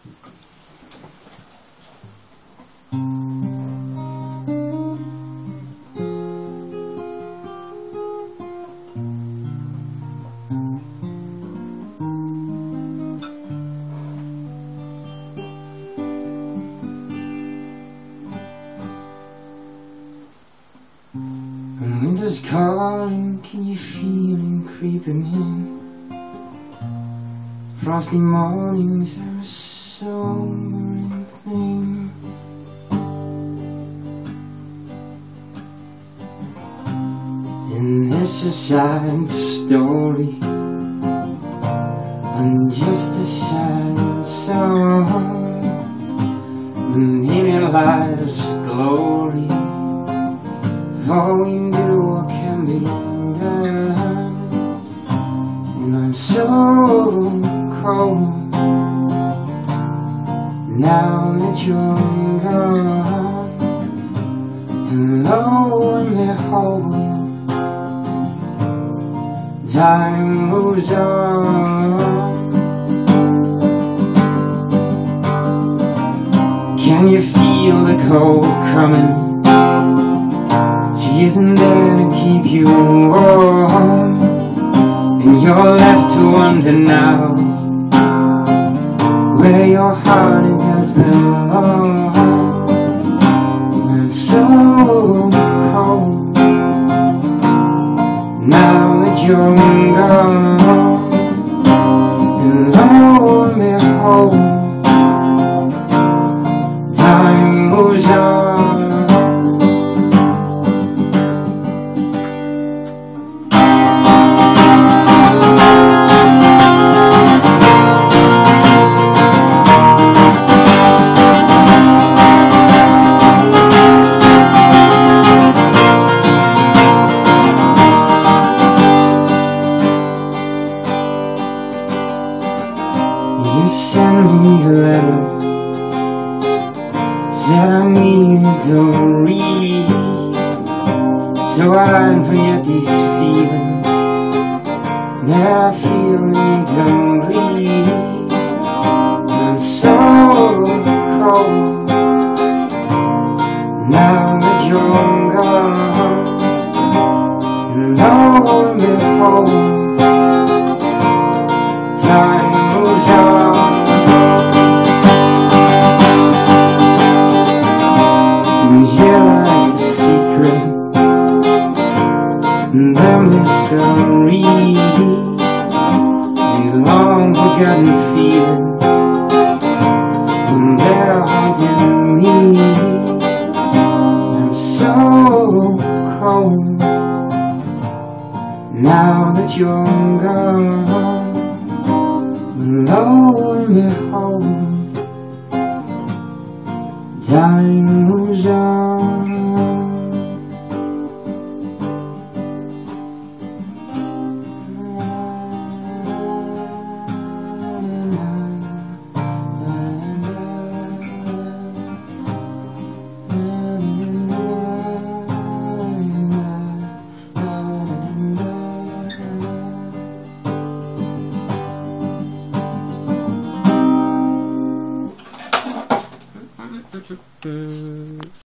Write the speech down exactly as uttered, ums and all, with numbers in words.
When winter's calling, can you feel him creeping in? Frosty mornings are a sobering thing. And this is a sad story, and just a sad song. And in it lies glory, all we do can be done. And I'm so cold now that you're gone. And lo and behold, time moves on. Can you feel the cold coming? She isn't there to keep you warm, and you're left to wonder now where your heart has belonged. And it's so cold now that you're gone. And lo and behold, time moves on. You sent me a letter, said I needed to read, so I forget these feelings that I feel need to bleed. I'm so cold now that you're gone. And lo and behold, time moves on. And here lies the secret, the mystery, these long forgotten feelings, and they're haunting me. I'm so cold now that you're gone. And lo and behold, time